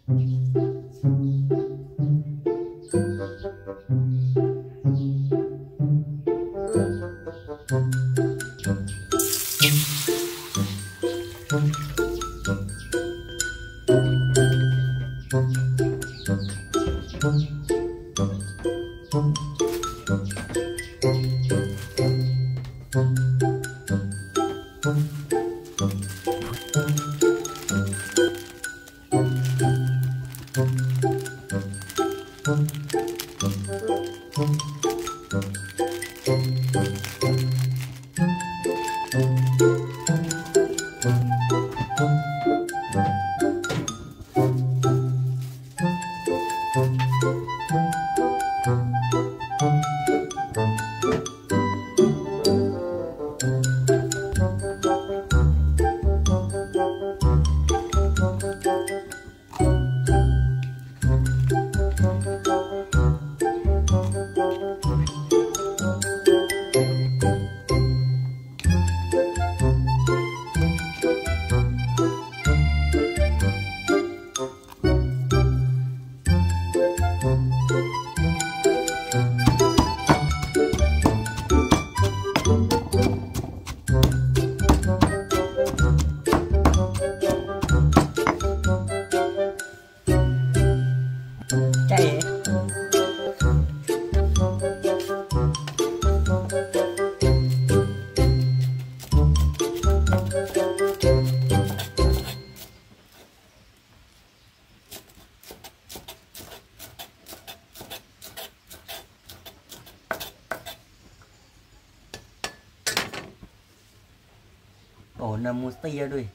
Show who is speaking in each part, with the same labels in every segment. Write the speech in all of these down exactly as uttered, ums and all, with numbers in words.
Speaker 1: Ồ, nằm một tia đuôi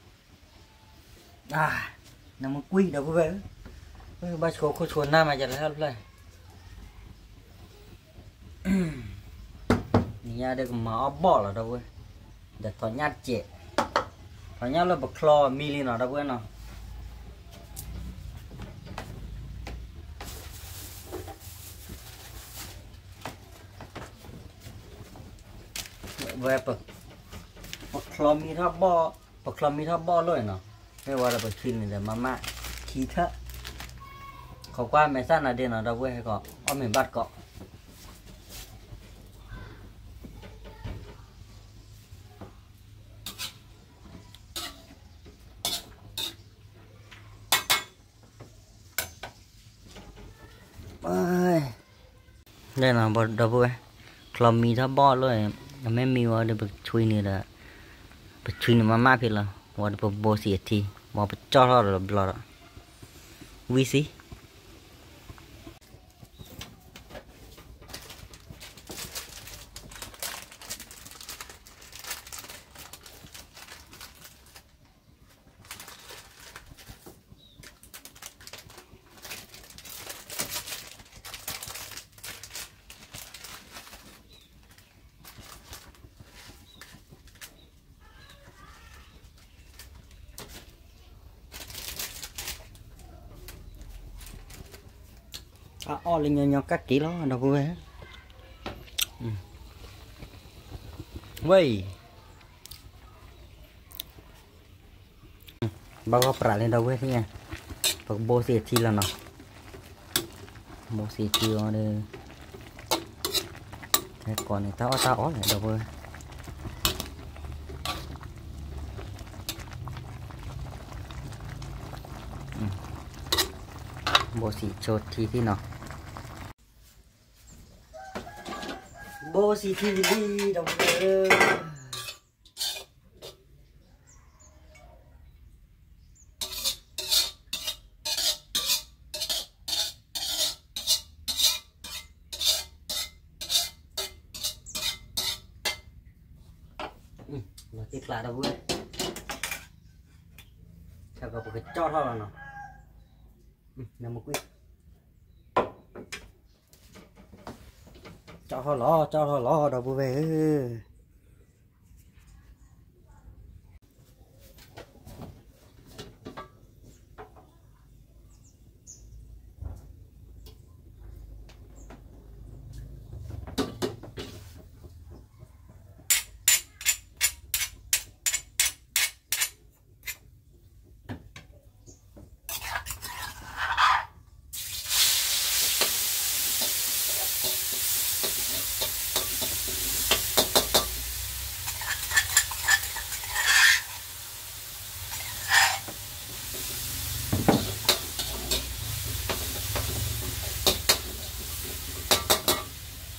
Speaker 1: à nằm một quy đâu có về ba số có số nam mà chả là lại nhà được mà bỏ là đâu để thọ nhát trẻ thọ nhát là bậc clo mili nào đâu nào về bậc bậc clo mi tháp bo bậc clo mi tháp bo rồi nào cái gọi là bậc chín này để mà mạ khí thấp khó qua mẹ sát là điên ở đâu hay có ở mình bắt cọ đây là bậc đâu vui clo mi tháp bo rồi mấy miêu ở đây bậc chui này là bậc chui này mà mạ thì là gọi là bậc bò xịt thì mà bậc cho nó là bò vi xí à, o lên nhau nhau cắt kỹ nó đâu có về vậy bao gồm cả lên đâu về thế nha bậc bố xịt chi là nó bố xịt chi ở đây thế còn này tao tao ó lại đâu về bố xịt chốt thì thế nào bố xịt thì đi đâu về nó tiếc là đâu vui sao có cái cho thôi là nó nằm một quý cho thôi lo cho thôi lo đâu vui về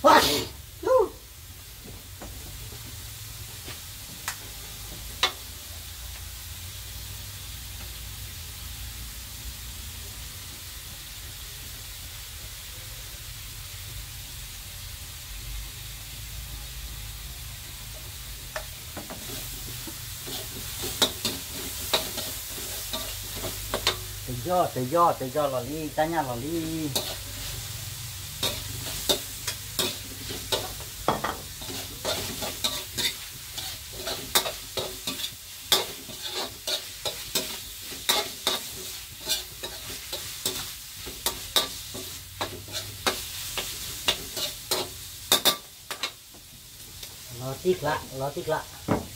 Speaker 1: tự do tự do tự do lò ly cả nhà lò ly lò tiếc lạ lò tiếc lạ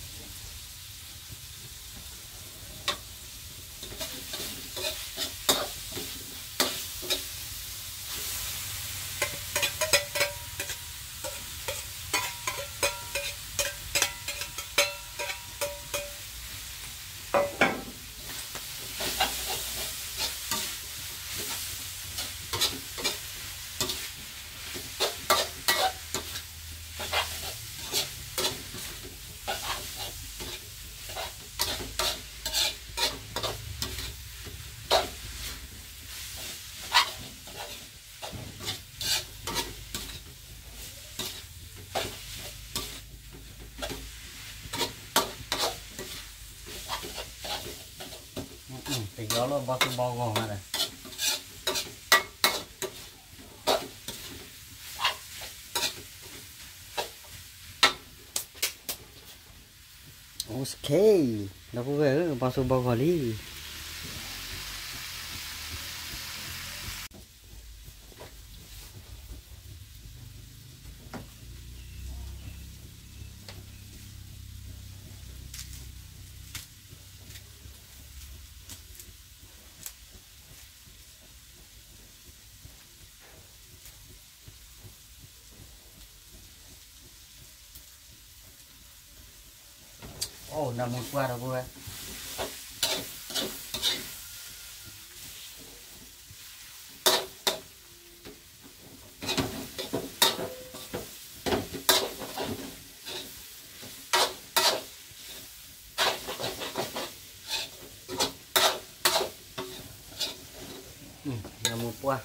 Speaker 1: thì gió nó bao nhiêu bao gòn này ok nó cũng về bao nhiêu bao gòn đi ô nằm một qua đâu vui ừ, nằm một qua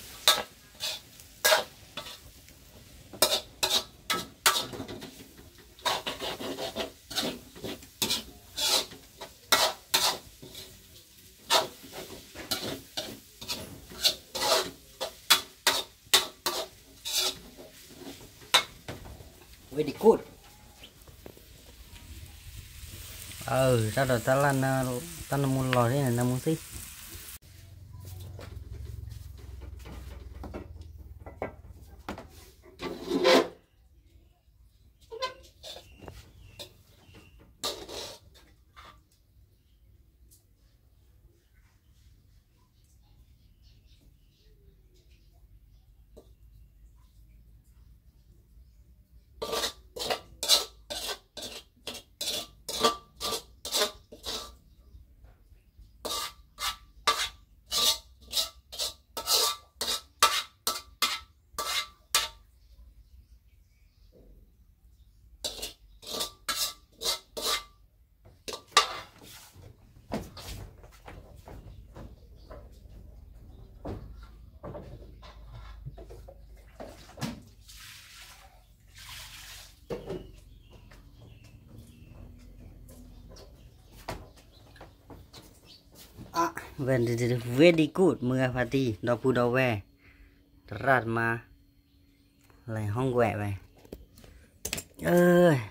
Speaker 1: very good ừ sao rồi ta làm ta làm một lò thế này làm một xí ah very very good mưa phá ti đau pu đau ve rát mà lại hong quẹ vậy ơi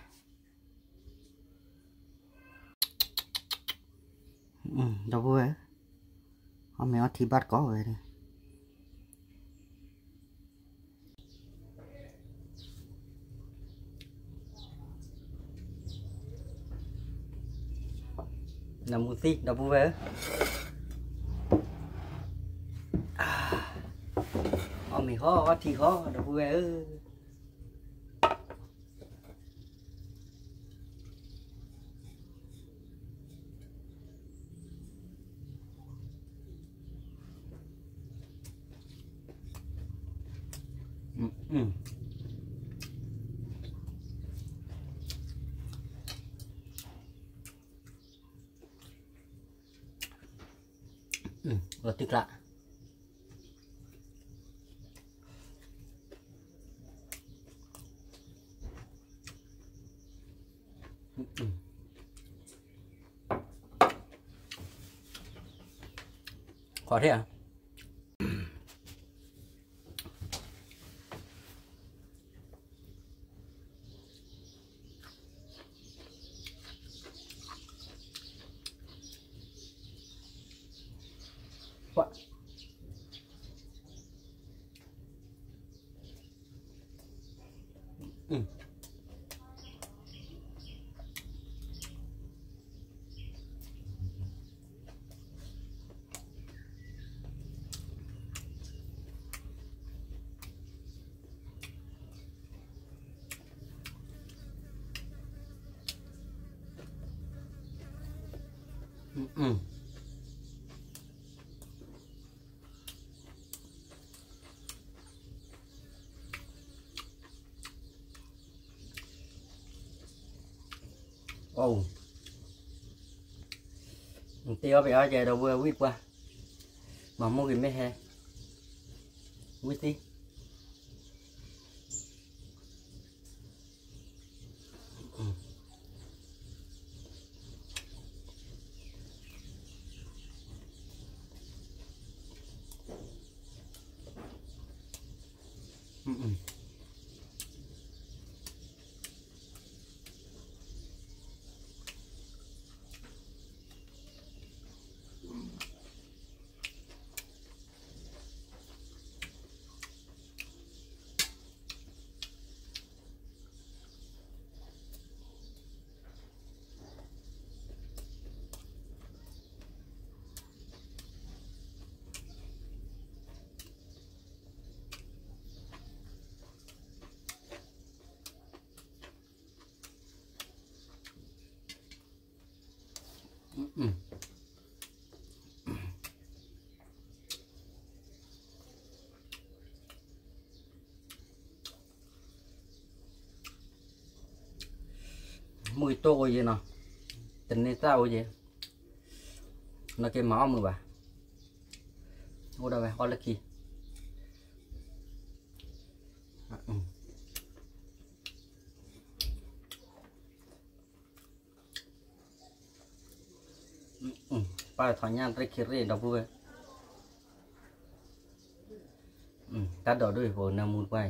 Speaker 1: ừ, đau pu vậy hôm nay thì bắt có vậy đi nằm một tí đau pu về mình khó thì khó đau pu về ừ, ừ. tức lạ khó thế à What? Ừ. Ừ. Ừ. Oh. Tiêu bị ai chạy đâu vừa quýt qua mà mua cái mấy hè quýt đi ừ. Ừ. Ừ. Mùi tô gì nào tình này sao gì nó cái máu mùi bà ô đâu vậy ô là gì à, ừ. Ừ. Ừ. Ba thằng nhang tới kia rồi đâu vui ừ. Ta đổ đôi vô nằm một quay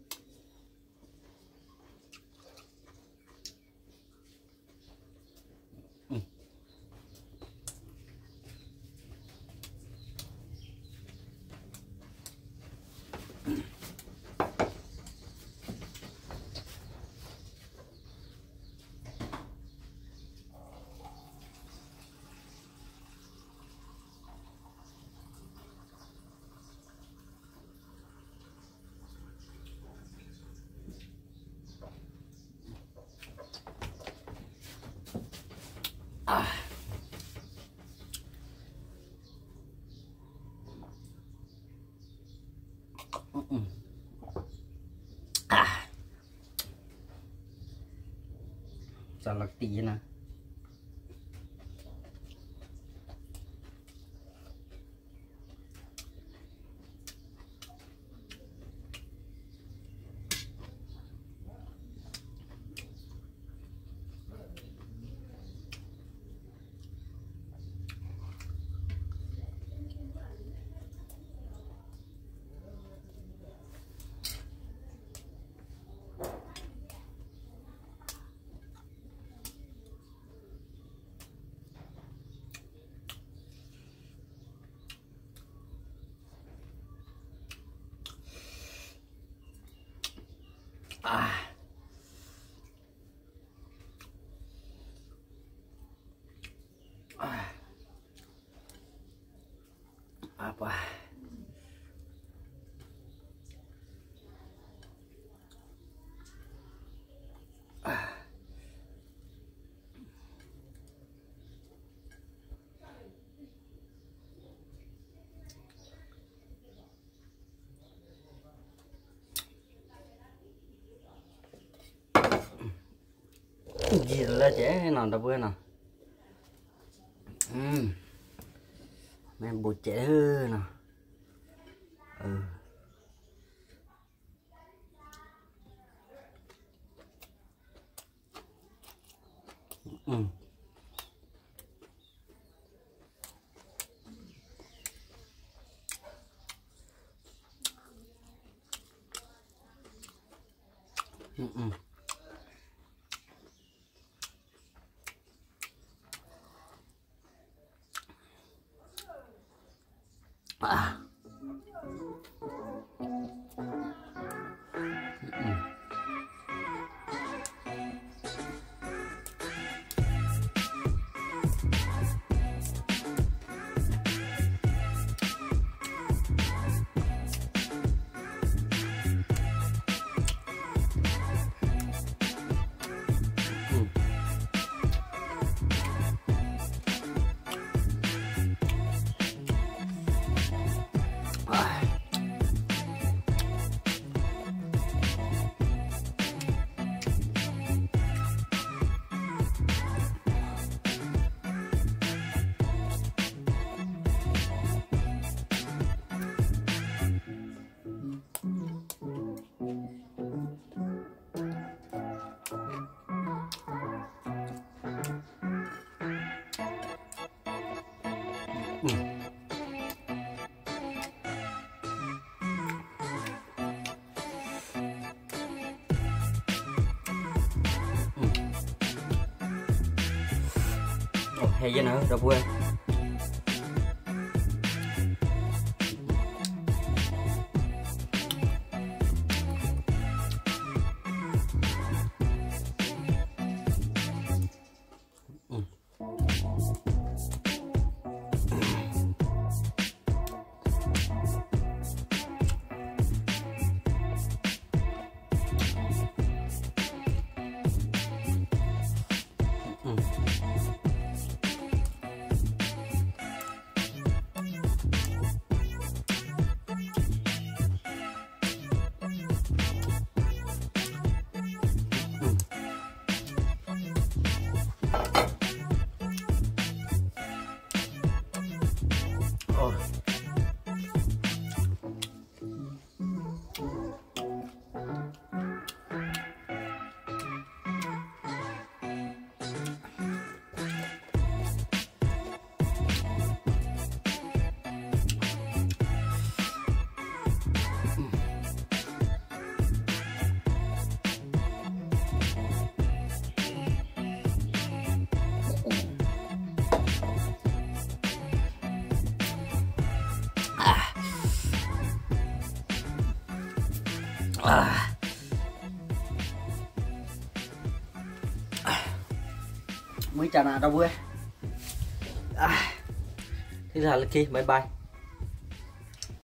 Speaker 1: à. Ừ. Ừ. À. Sao lạc tí nè à. À. Apa à. Gì là trẻ hay nào đâu bữa nào ừ. Mẹ nên bột trẻ hơn nào. Ừ. Ừ. Ừ. Ừ. À. Ừ. Ừ. Ừ. Ồ, hay vậy nữa, đâu quên. Ừ. Ừ. Ồ. À. Mới chả nào đâu vui. À. Thế là kia bye bye.